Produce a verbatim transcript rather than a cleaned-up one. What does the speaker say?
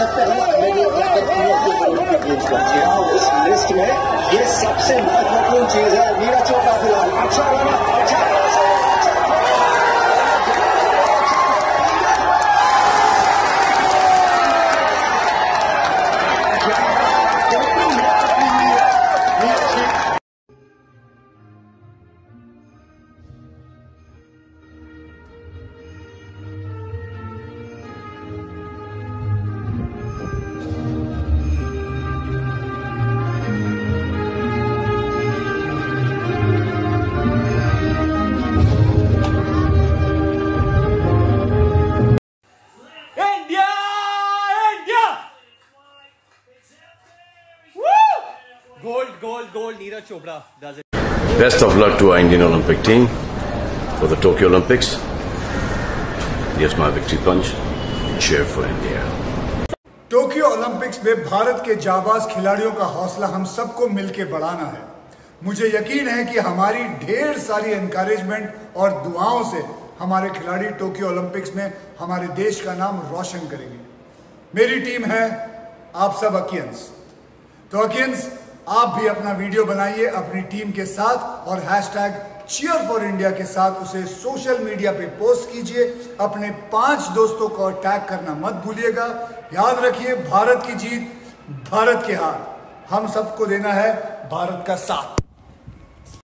इस लिस्ट में ये सबसे महत्वपूर्ण चीज है। नीरज चोपड़ा फिलहाल अच्छा बना, अच्छा Gold, gold, gold. Neeraj Chopra does it. Best of luck to our Indian Olympic team for the Tokyo Olympics. Here's my victory punch. Cheer for India. Tokyo Olympics में भारत के जाबाज खिलाड़ियों का हौसला हम सबको मिलकर बढ़ाना है। मुझे यकीन है कि हमारी ढेर सारी एनकरेजमेंट और दुआओं से हमारे खिलाड़ी टोक्यो ओलंपिक्स में हमारे देश का नाम रोशन करेंगे। मेरी टीम है आप सब अकियंस। तो अकियंस, आप भी अपना वीडियो बनाइए अपनी टीम के साथ और हैशटैग चीयर फॉर इंडिया के साथ उसे सोशल मीडिया पे पोस्ट कीजिए। अपने पांच दोस्तों को टैग करना मत भूलिएगा। याद रखिए, भारत की जीत, भारत की हार, हम सबको देना है भारत का साथ।